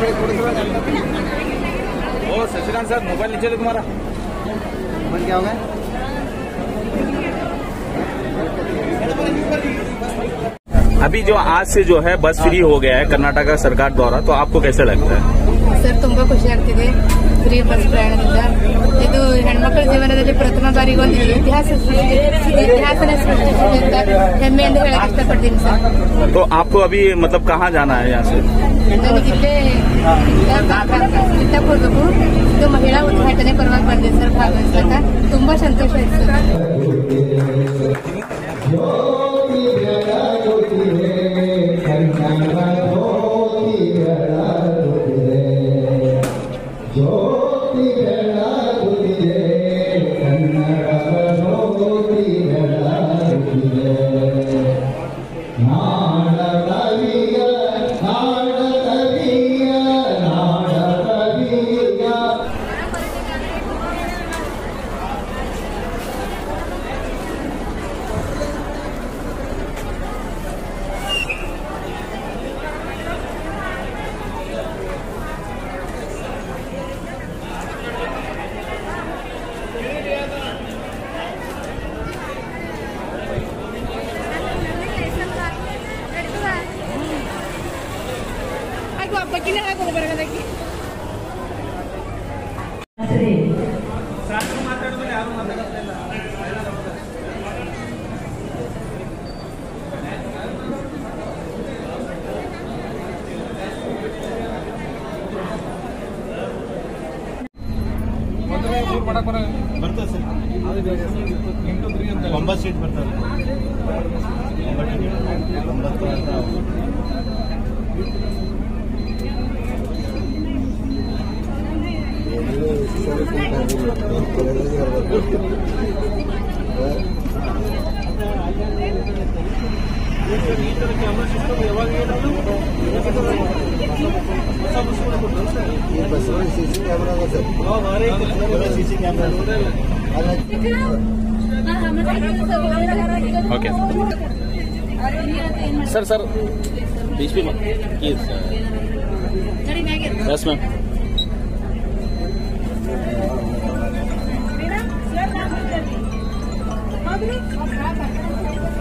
ओ Shashikant sir, mobile नीचे दो तुम्हारा। मोबाइल क्या हो गया? अभी जो आज से जो है बस फ्री हो गया है कर्नाटक सरकार द्वारा, तो आपको कैसे लगता है? ಸರ್ ತುಂಬಾ ಖುಷಿ ಆಗ್ತಿದೆ ಫ್ರೀ ಬಸ್ ಪ್ರಯಾಣದಿಂದ. ಇದು ಹೆಣ್ಮಕ್ಳ ಜೀವನದಲ್ಲಿ ಪ್ರಥಮ ಬಾರಿಗೆ ಒಂದು ಇತಿಹಾಸನ ಸೃಷ್ಟಿಸಿದೆ ಅಂತ ಹೆಮ್ಮೆಯಿಂದ ಹೇಳಕ್ ಇಷ್ಟಪಡ್ತೀನಿ ಸರ್. तो आपको अभी मतलब कहाँ जाना है यहाँ से? ನನಗಿಲ್ಲೇ ಚಿತ್ತಕ್ಕೆ ಹೋಗ್ಬೇಕು. ಇದು ಮಹಿಳಾ ಉದ್ಘಾಟನೆ ಪರವಾಗಿ ಬಂದಿದೆ ಸರ್ ಭಾಗವಹಿಸಕ. ತುಂಬಾ ಸಂತೋಷ ಆಯ್ತು ಸರ್. ಬರ್ತದೆ ಸರ್, 8-3 ಅಂತ 9 ಸೀಟ್ ಬರ್ತದೆ. 9 ओके सर बीच में बस मैम